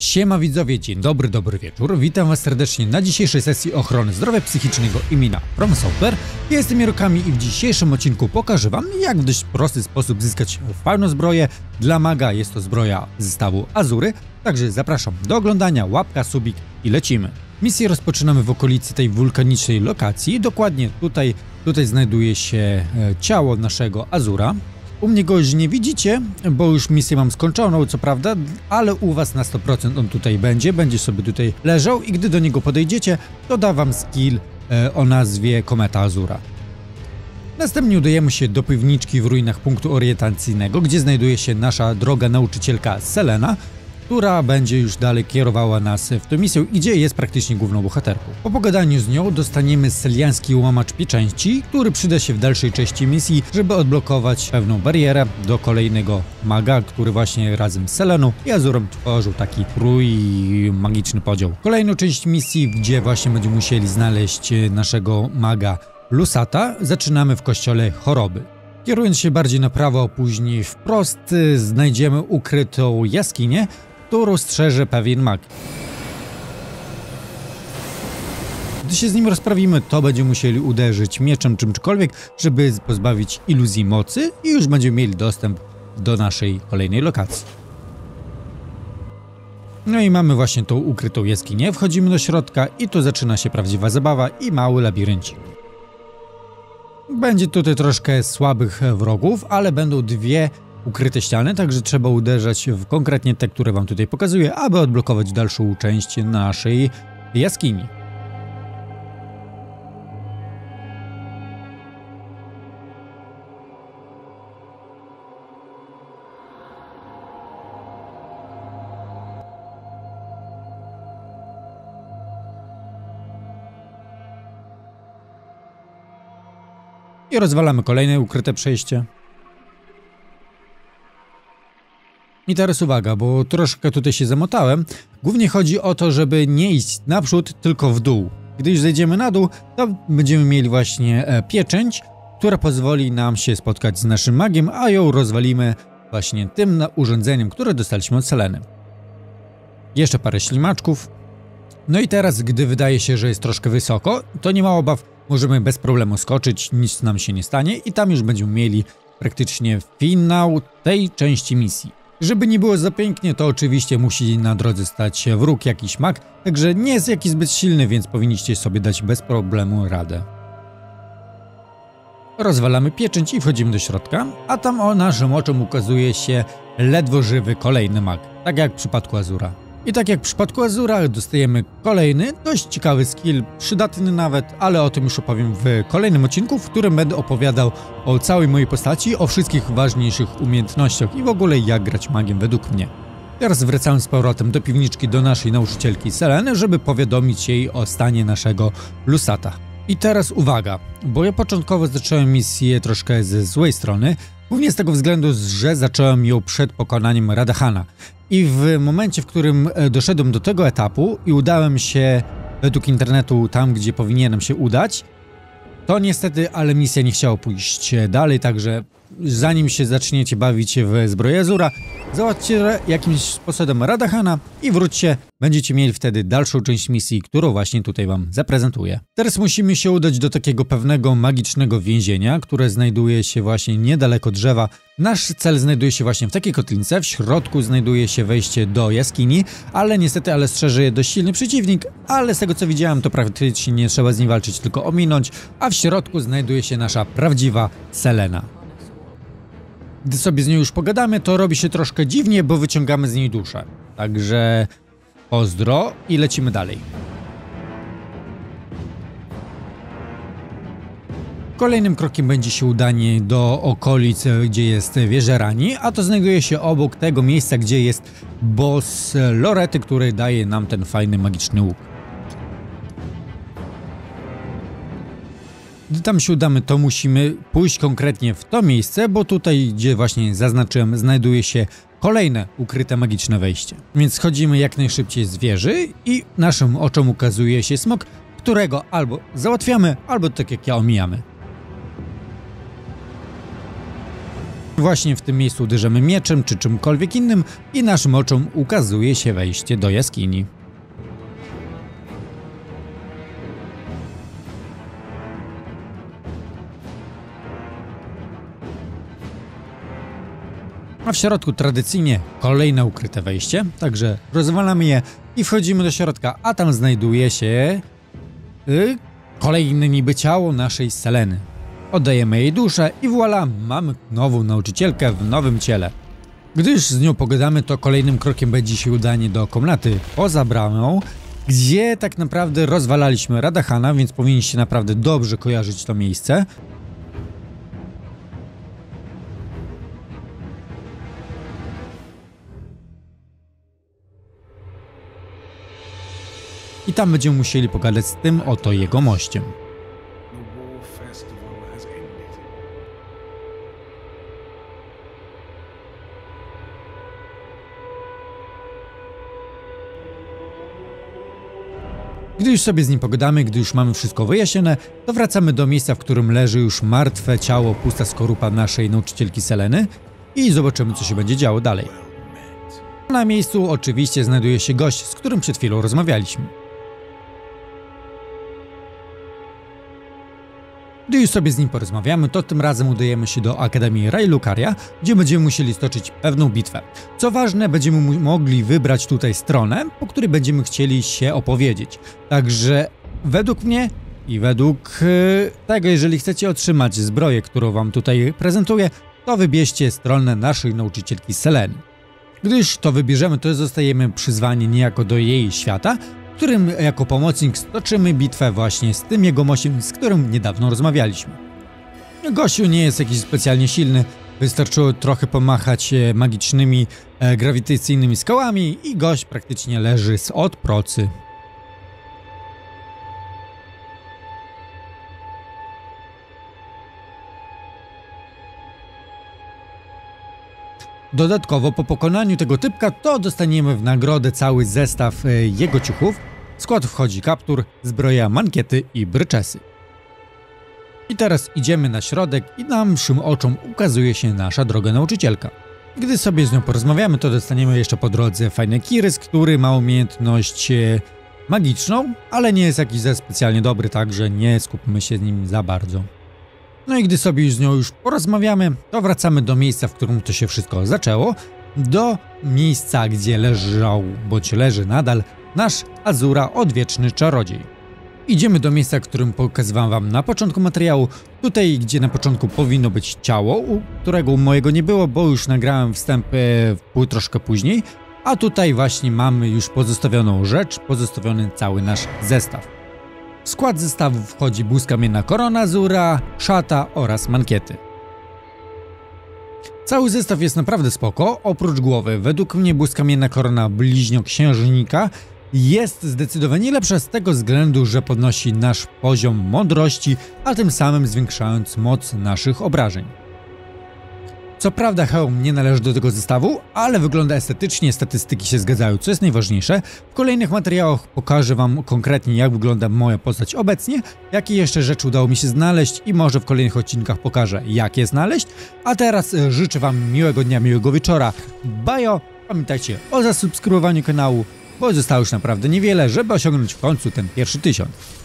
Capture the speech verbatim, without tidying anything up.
Siema widzowie, dzień dobry, dobry wieczór. Witam was serdecznie na dzisiejszej sesji ochrony zdrowia psychicznego imienia From Software. Ja jestem Mirokami i w dzisiejszym odcinku pokażę wam, jak w dość prosty sposób zyskać fajną zbroję. Dla maga jest to zbroja z zestawu Azury, także zapraszam do oglądania, łapka, subik i lecimy. Misję rozpoczynamy w okolicy tej wulkanicznej lokacji. Dokładnie tutaj, tutaj znajduje się e, ciało naszego Azura. U mnie go już nie widzicie, bo już misję mam skończoną, co prawda, ale u was na sto procent on tutaj będzie, będzie sobie tutaj leżał i gdy do niego podejdziecie, to da wam skill e, o nazwie Kometa Azura. Następnie udajemy się do piwniczki w ruinach punktu orientacyjnego, gdzie znajduje się nasza droga nauczycielka Selena, która będzie już dalej kierowała nas w tę misję i gdzie jest praktycznie główną bohaterką. Po pogadaniu z nią dostaniemy seliański łamacz pieczęci, który przyda się w dalszej części misji, żeby odblokować pewną barierę do kolejnego maga, który właśnie razem z Seleną i Azurem tworzył taki trój magiczny podział. Kolejną część misji, gdzie właśnie będziemy musieli znaleźć naszego maga Lusata, zaczynamy w kościole choroby. Kierując się bardziej na prawo, a później wprost, znajdziemy ukrytą jaskinię, którą strzeże pewien mag. Gdy się z nim rozprawimy, to będziemy musieli uderzyć mieczem czymkolwiek, żeby pozbawić iluzji mocy i już będziemy mieli dostęp do naszej kolejnej lokacji. No i mamy właśnie tą ukrytą jaskinię, wchodzimy do środka i tu zaczyna się prawdziwa zabawa i mały labiryncik. Będzie tutaj troszkę słabych wrogów, ale będą dwie ukryte ściany, także trzeba uderzać w konkretnie te, które wam tutaj pokazuję, aby odblokować dalszą część naszej jaskini. I rozwalamy kolejne ukryte przejście. I teraz uwaga, bo troszkę tutaj się zamotałem. Głównie chodzi o to, żeby nie iść naprzód, tylko w dół. Gdy już zejdziemy na dół, to będziemy mieli właśnie e, pieczęć, która pozwoli nam się spotkać z naszym magiem, a ją rozwalimy właśnie tym urządzeniem, które dostaliśmy od Seleny. Jeszcze parę ślimaczków. No i teraz, gdy wydaje się, że jest troszkę wysoko, to nie ma obaw, możemy bez problemu skoczyć, nic nam się nie stanie i tam już będziemy mieli praktycznie finał tej części misji. Żeby nie było za pięknie, to oczywiście musi na drodze stać się wróg, jakiś mag, także nie jest jakiś zbyt silny, więc powinniście sobie dać bez problemu radę. Rozwalamy pieczęć i wchodzimy do środka, a tam o naszym oczom ukazuje się ledwo żywy kolejny mag, tak jak w przypadku Azura. I tak jak w przypadku Azura dostajemy kolejny, dość ciekawy skill, przydatny nawet, ale o tym już opowiem w kolejnym odcinku, w którym będę opowiadał o całej mojej postaci, o wszystkich ważniejszych umiejętnościach i w ogóle jak grać magiem według mnie. Teraz wracamy z powrotem do piwniczki do naszej nauczycielki Seleny, żeby powiadomić jej o stanie naszego Lusata. I teraz uwaga, bo ja początkowo zacząłem misję troszkę ze złej strony, głównie z tego względu, że zacząłem ją przed pokonaniem Radahana. I w momencie, w którym doszedłem do tego etapu i udałem się według internetu tam, gdzie powinienem się udać, to niestety, ale misja nie chciała pójść dalej, także zanim się zaczniecie bawić w zbroję Azura, załatwcie jakimś sposobem Radahana i wróćcie, będziecie mieli wtedy dalszą część misji, którą właśnie tutaj wam zaprezentuję. Teraz musimy się udać do takiego pewnego magicznego więzienia, które znajduje się właśnie niedaleko drzewa. Nasz cel znajduje się właśnie w takiej kotlince, w środku znajduje się wejście do jaskini, ale niestety, ale strzeże je dość silny przeciwnik, ale z tego co widziałem, to praktycznie nie trzeba z nim walczyć, tylko ominąć, a w środku znajduje się nasza prawdziwa Selena. Gdy sobie z nią już pogadamy, to robi się troszkę dziwnie, bo wyciągamy z niej duszę. Także pozdro i lecimy dalej. Kolejnym krokiem będzie się udanie do okolic, gdzie jest wieża Rani, a to znajduje się obok tego miejsca, gdzie jest boss Lorety, który daje nam ten fajny, magiczny łuk. Gdy tam się udamy, to musimy pójść konkretnie w to miejsce, bo tutaj, gdzie właśnie zaznaczyłem, znajduje się kolejne ukryte magiczne wejście. Więc schodzimy jak najszybciej z wieży i naszym oczom ukazuje się smok, którego albo załatwiamy, albo tak jak ja omijamy. Właśnie w tym miejscu uderzamy mieczem czy czymkolwiek innym i naszym oczom ukazuje się wejście do jaskini. A w środku tradycyjnie kolejne ukryte wejście, także rozwalamy je i wchodzimy do środka, a tam znajduje się yy, kolejne niby ciało naszej Seleny. Oddajemy jej duszę i voilà, mamy nową nauczycielkę w nowym ciele. Gdy już z nią pogadamy, to kolejnym krokiem będzie się udanie do komnaty poza bramą, gdzie tak naprawdę rozwalaliśmy Radahana, więc powinniście naprawdę dobrze kojarzyć to miejsce. I tam będziemy musieli pogadać z tym oto jego mościem. Gdy już sobie z nim pogadamy, gdy już mamy wszystko wyjaśnione, to wracamy do miejsca, w którym leży już martwe ciało, pusta skorupa naszej nauczycielki Seleny i zobaczymy, co się będzie działo dalej. Na miejscu oczywiście znajduje się gość, z którym przed chwilą rozmawialiśmy. Gdy już sobie z nim porozmawiamy, to tym razem udajemy się do Akademii Raylucaria, gdzie będziemy musieli stoczyć pewną bitwę. Co ważne, będziemy mogli wybrać tutaj stronę, po której będziemy chcieli się opowiedzieć. Także według mnie i według yy, tego, jeżeli chcecie otrzymać zbroję, którą wam tutaj prezentuję, to wybierzcie stronę naszej nauczycielki Seleny. Gdyż to wybierzemy, to zostajemy przyzwani niejako do jej świata, w którym jako pomocnik stoczymy bitwę właśnie z tym jego mociem, z którym niedawno rozmawialiśmy. Gościu nie jest jakiś specjalnie silny, wystarczyło trochę pomachać magicznymi, e, grawitacyjnymi skałami i gość praktycznie leży z od procy. Dodatkowo po pokonaniu tego typka to dostaniemy w nagrodę cały zestaw e, jego ciuchów. W skład wchodzi kaptur, zbroja, mankiety i bryczesy. I teraz idziemy na środek i naszym oczom ukazuje się nasza droga nauczycielka. Gdy sobie z nią porozmawiamy, to dostaniemy jeszcze po drodze fajny Kirys, który ma umiejętność e, magiczną, ale nie jest jakiś za specjalnie dobry, także nie skupmy się z nim za bardzo. No i gdy sobie już z nią już porozmawiamy, to wracamy do miejsca, w którym to się wszystko zaczęło, do miejsca, gdzie leżał, bądź leży nadal, nasz Azura, odwieczny czarodziej. Idziemy do miejsca, którym pokazywałem wam na początku materiału, tutaj, gdzie na początku powinno być ciało, u którego u mojego nie było, bo już nagrałem wstęp e, troszkę później, a tutaj właśnie mamy już pozostawioną rzecz, pozostawiony cały nasz zestaw. W skład zestawu wchodzi błyskamienna korona Azura, szata oraz mankiety. Cały zestaw jest naprawdę spoko, oprócz głowy. Według mnie błyskamienna korona bliźnioksiężnika jest zdecydowanie lepsza z tego względu, że podnosi nasz poziom mądrości, a tym samym zwiększając moc naszych obrażeń. Co prawda hełm nie należy do tego zestawu, ale wygląda estetycznie, statystyki się zgadzają, co jest najważniejsze. W kolejnych materiałach pokażę wam konkretnie, jak wygląda moja postać obecnie, jakie jeszcze rzeczy udało mi się znaleźć i może w kolejnych odcinkach pokażę, jak je znaleźć. A teraz życzę wam miłego dnia, miłego wieczora. Bajo! Pamiętajcie o zasubskrybowaniu kanału, bo zostało już naprawdę niewiele, żeby osiągnąć w końcu ten pierwszy tysiąc.